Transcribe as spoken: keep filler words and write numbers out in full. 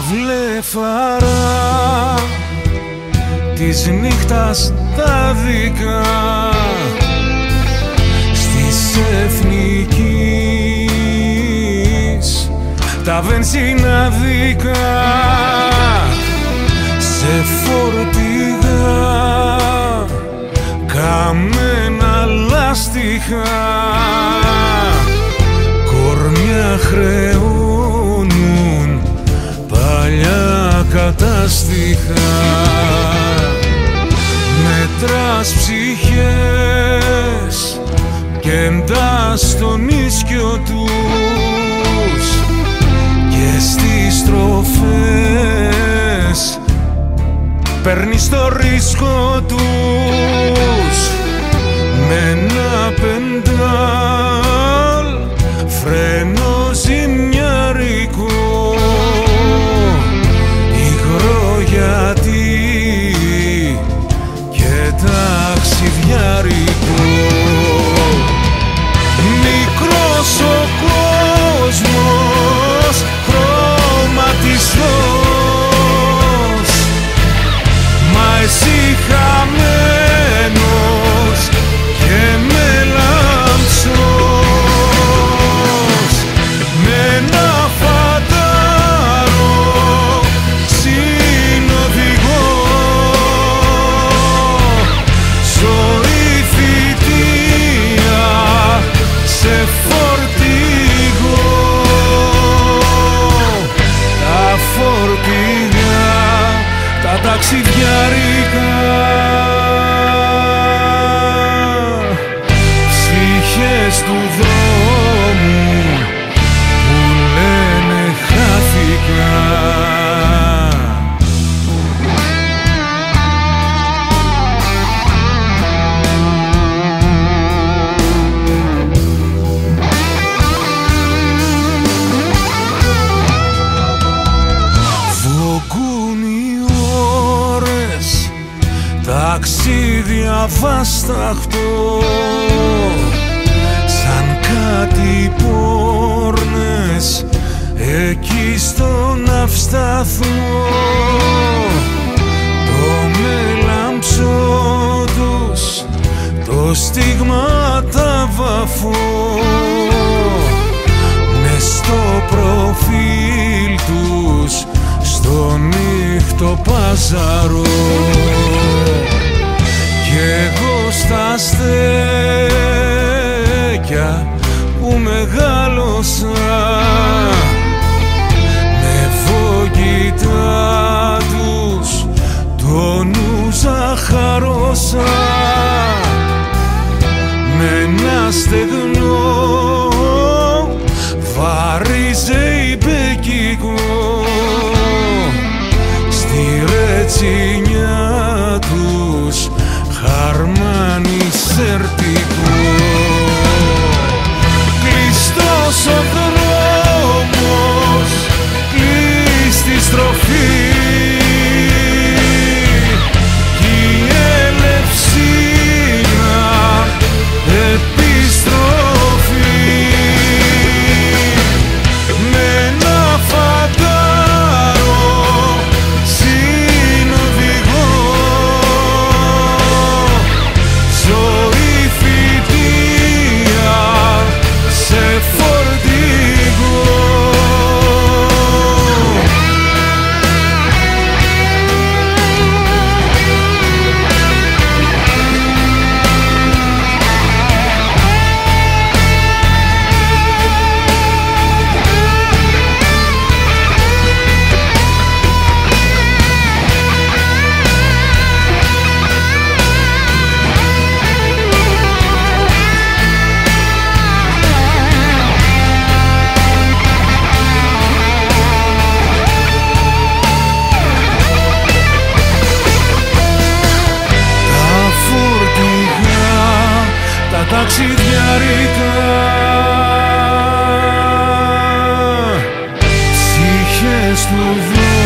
βλέφαρα της νύχτας τα δικά στις Εθνικής τα βενζινάδικα σε φορτηγά καμένα λάστιχα κορμιά χρεώνουν παλιά κατάστιχα μετράς ψυχές και εντάς τον ίσκιο τους και στις στροφές παίρνεις το ρίσκο τους με ένα πεντάλ φρένο ζημιάρικο υγρό γιατί και ταξιδιάρικο. Μικρός ο κόσμος χρωματιστός μα εσύ χαμένος και μελαμψός με ένα φαντάρο συνοδηγό ζωή θητεία σε φορτηγό. Τα φορτηγά τα ταξιδιάρικα ψυχές του δρόμου που λένε χάθηκα. Ταξίδια βάσταχτο σαν κάτι πόρνες εκεί στον Αυσταθμό το μέλαμψό τους το στίγμα τα βαφώ μες στο προφίλ τους στο νύχτο παζαρό κι εγώ στα στέκια που μεγάλωσα με βογγητά τους το νου ζαχαρώσα με ένα στεγνό βαρύ ζεϊμπεκικό στη ρετσινιά τους χαρμάνι σερτικό. Κλειστός ο δρόμος, κλείστη στροφή κι η ελευσίνα επιστροφή με ένα φαντάρο συνοδηγό ζωή θητεία σε φορτηγό. Τα ταξιδιάρικα ψυχές του δρόμου